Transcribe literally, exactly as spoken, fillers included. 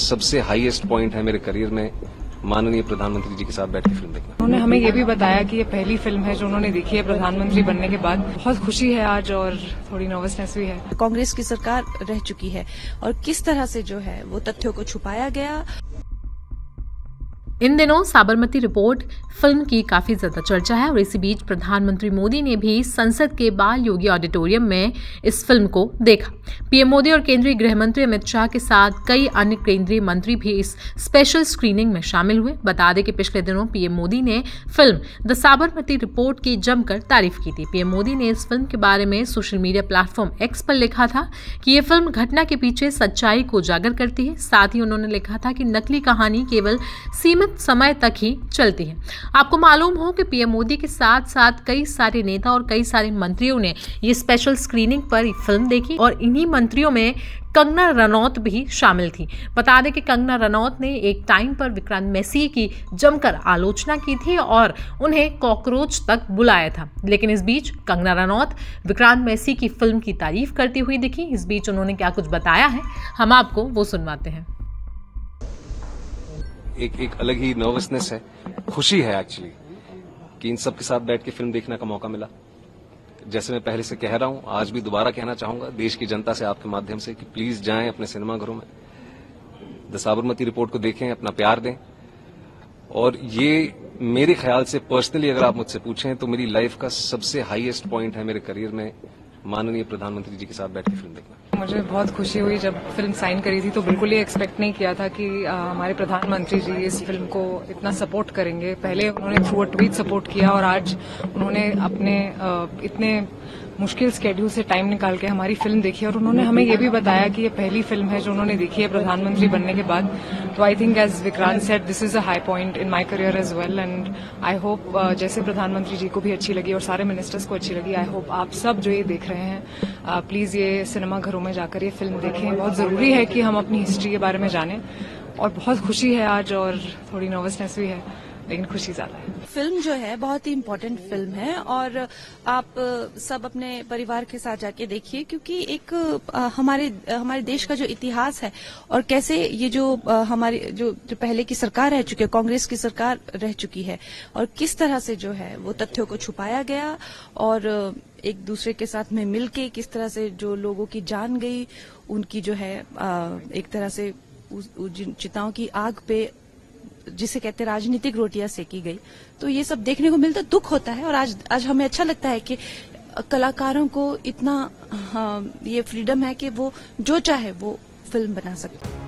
सबसे highest point है मेरे करियर में माननीय प्रधानमंत्री जी के साथ बैठ के फिल्म देखना। उन्होंने हमें ये भी बताया कि ये पहली फिल्म है जो उन्होंने देखी है प्रधानमंत्री बनने के बाद। बहुत खुशी है आज और थोड़ी नर्वसनेस भी है। कांग्रेस की सरकार रह चुकी है और किस तरह से जो है वो तथ्यों को छुपाया गया। इन दिनों साबरमती रिपोर्ट फिल्म की काफी ज्यादा चर्चा है और इसी बीच प्रधानमंत्री मोदी ने भी संसद के बाल योगी ऑडिटोरियम में इस फिल्म को देखा। पीएम मोदी और केंद्रीय गृह मंत्री अमित शाह के साथ कई अन्य केंद्रीय मंत्री भी इस स्पेशल स्क्रीनिंग में शामिल हुए। बता दें कि पिछले दिनों पीएम मोदी ने फिल्म द साबरमती रिपोर्ट की जमकर तारीफ की थी। पीएम मोदी ने इस फिल्म के बारे में सोशल मीडिया प्लेटफॉर्म एक्स पर लिखा था कि ये फिल्म घटना के पीछे सच्चाई को उजागर करती है। साथ ही उन्होंने लिखा था कि नकली कहानी केवल सीमित समय तक ही चलती है। आपको मालूम हो कि पीएम मोदी के साथ साथ कई सारे नेता और कई सारे मंत्रियों ने ये स्पेशल स्क्रीनिंग पर फिल्म देखी और इन्हीं मंत्रियों में कंगना रनौत भी शामिल थी। बता दें कि कंगना रनौत ने एक टाइम पर विक्रांत मैसी की जमकर आलोचना की थी और उन्हें कॉकरोच तक बुलाया था। लेकिन इस बीच कंगना रनौत विक्रांत मैसी की फिल्म की तारीफ करती हुई दिखी। इस बीच उन्होंने क्या कुछ बताया है, हम आपको वो सुनवाते हैं। एक एक अलग ही नर्वसनेस है, खुशी है एक्चुअली कि इन सब के साथ बैठ के फिल्म देखने का मौका मिला। जैसे मैं पहले से कह रहा हूं, आज भी दोबारा कहना चाहूंगा देश की जनता से आपके माध्यम से कि प्लीज जाएं अपने सिनेमाघरों में, द साबरमती रिपोर्ट को देखें, अपना प्यार दें। और ये मेरे ख्याल से पर्सनली अगर आप मुझसे पूछें तो मेरी लाइफ का सबसे हाईएस्ट पॉइंट है मेरे करियर में माननीय प्रधानमंत्री जी के साथ बैठ के फिल्म देखना। मुझे बहुत खुशी हुई जब फिल्म साइन करी थी तो बिल्कुल ही एक्सपेक्ट नहीं किया था कि आ, हमारे प्रधानमंत्री जी इस फिल्म को इतना सपोर्ट करेंगे। पहले उन्होंने थ्रू अ ट्वीट सपोर्ट किया और आज उन्होंने अपने आ, इतने मुश्किल स्केड्यूल से टाइम निकाल के हमारी फिल्म देखी और उन्होंने हमें ये भी बताया कि ये पहली फिल्म है जो उन्होंने देखी है प्रधानमंत्री बनने के बाद। तो I think as Vikrant said this is a high point in my career as well and I hope जैसे प्रधानमंत्री जी को भी अच्छी लगी और सारे मिनिस्टर्स को अच्छी लगी, आई होप आप सब जो ये देख रहे हैं प्लीज ये सिनेमा घरों में जाकर ये फिल्म देखें। बहुत जरूरी है कि हम अपनी हिस्ट्री के बारे में जानें और बहुत खुशी है आज और थोड़ी नर्वसनेस भी है, लेकिन खुशी ज्यादा है। फिल्म जो है बहुत ही इम्पोर्टेंट फिल्म है और आप सब अपने परिवार के साथ जाके देखिए, क्योंकि एक हमारे हमारे देश का जो इतिहास है और कैसे ये जो हमारी जो, जो पहले की सरकार रह चुकी है, कांग्रेस की सरकार रह चुकी है और किस तरह से जो है वो तथ्यों को छुपाया गया और एक दूसरे के साथ में मिलके किस तरह से जो लोगों की जान गई, उनकी जो है एक तरह से चिताओं की आग पे जिसे कहते हैं राजनीतिक रोटियां सेकी गई। तो ये सब देखने को मिलता, दुख होता है और आज आज हमें अच्छा लगता है कि कलाकारों को इतना हाँ, ये फ्रीडम है कि वो जो चाहे वो फिल्म बना सकते हैं।